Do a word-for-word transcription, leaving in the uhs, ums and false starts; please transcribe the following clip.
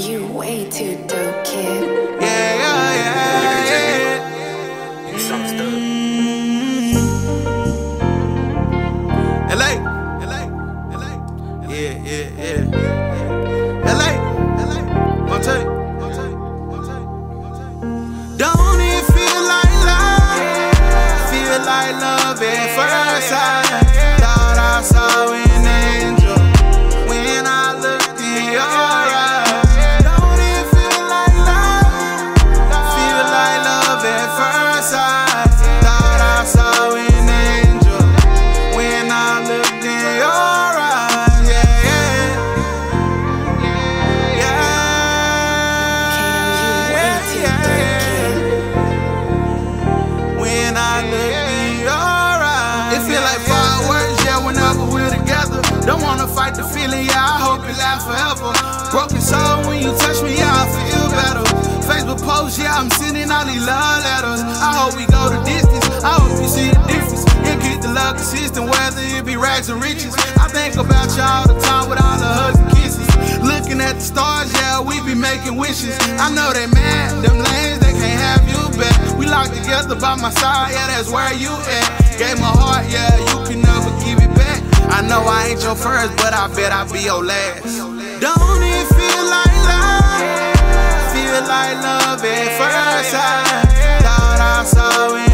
you way too dope, kid. Yeah, yeah, yeah, yeah. You some stuff. L A, L A, L A. Yeah, yeah, yeah. L A, L A. One take, one take, one take, one take. Don't it feel like love? Feel like love at first sight. Thought I saw an angel when I looked in your eyes. Don't it feel like love? Feel like love at first sight. Thought I saw an angel when I looked in your eyes. Yeah, yeah, yeah, yeah, yeah. When I looked in your eyes, it feel like fireworks, yeah, whenever we're together. Don't wanna fight the feeling, yeah, I hope it lasts forever. Broken soul, when you touch me, yeah, I feel better. Facebook posts, yeah, I'm sending all these love letters. I hope we go the distance, I hope you see the difference. And keep the love consistent, whether it be rags or riches. I think about you all the time with all the hugs and kisses. Looking at the stars, yeah, we be making wishes. I know they mad, them lanes, they can't have you back. We locked together by my side, yeah, that's where you at. Gave my heart, yeah, you can never give it back. I know I ain't your first, but I bet I'll be your last. Don't it feel like love? Feel like love at first sight. Thought I saw it.